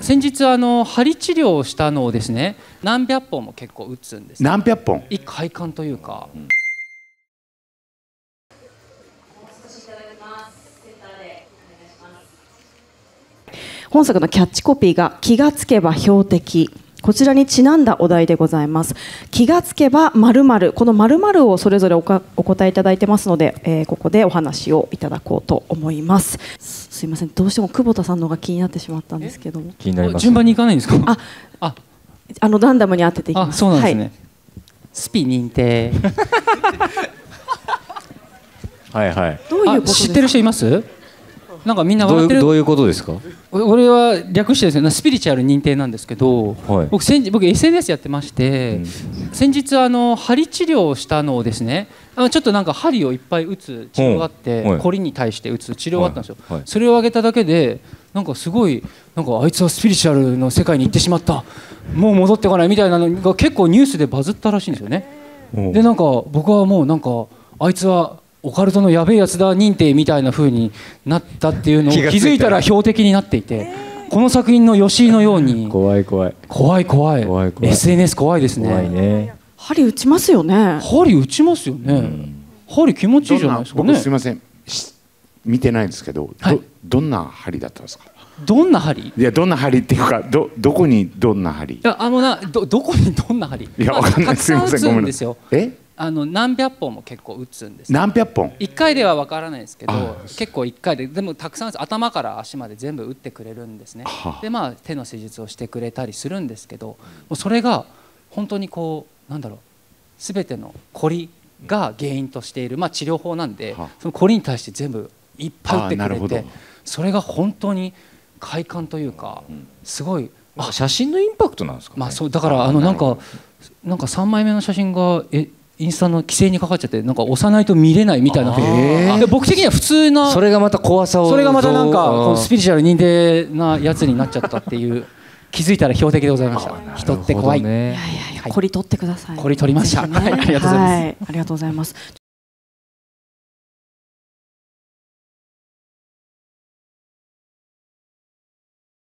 先日針治療をしたのをですね、何百本も結構打つんです。 何百本？ 快感というか。 本作のキャッチコピーが気がつけば標的。こちらにちなんだお題でございます。気がつけば〇〇、この〇〇をそれぞれお答えいただいてますので、ここでお話をいただこうと思います。すいません、どうしても久保田さんの方が気になってしまったんですけども。 気になります。 順番に行かないんですか？ ランダムに当てていきます。 そうなんですね。はい、スピ認定。 はいはい。 どういうことですか？ 知ってる人います？なんかみんな笑ってる。 どういうことですか？ 俺は略してですね、スピリチュアル認定なんですけど、はい、僕 SNS やってまして、先日針治療をしたのをですね、ちょっとなんか針をいっぱい打つ治療があって、コリに対して打つ治療があったんですよ。それをあげただけでなんかすごいなんかあいつはスピリチュアルの世界に行ってしまった、もう戻ってこないみたいなのが結構ニュースでバズったらしいんですよね。でなんか僕はもうなんかあいつはオカルトのやべえやつだ認定みたいな風になったっていうのを気づいたら標的になっていて、この作品の吉井のように怖い SNS 怖いですね。 針打ちますよね。 針打ちますよね。針気持ちいいじゃないですかね。 僕すいません、見てないんですけど、どんな針だったんですか？ どんな針？ いや、どんな針っていうか、どこにどんな針？いや、 どこにどんな針？ いや、わかんない。すいません、ごめんなさい。 何百本も結構打つんです。 何百本 ？1回では分からないですけど、結構1回でもたくさん頭から足まで全部打ってくれるんですね。で手の施術をしてくれたりするんですけど、もうそれが本当にこうなんだろう、全てのコリが原因としている、治療法なんで、そのコリに対して全部いっぱい打ってくれて、それが本当に快感というか、すごい写真のインパクトなんですかね。 そうだからなんか3枚目の写真がインスタの規制にかかっちゃって、なんか押さないと見れないみたいな。僕的には普通な、 それがまた怖さを、 それがまたなんかこのスピリチュアル認定なやつになっちゃったっていう。気づいたら標的でございました。人って怖い。 コリ取ってください。 コリ取りました。ありがとうございます。 ありがとうございます。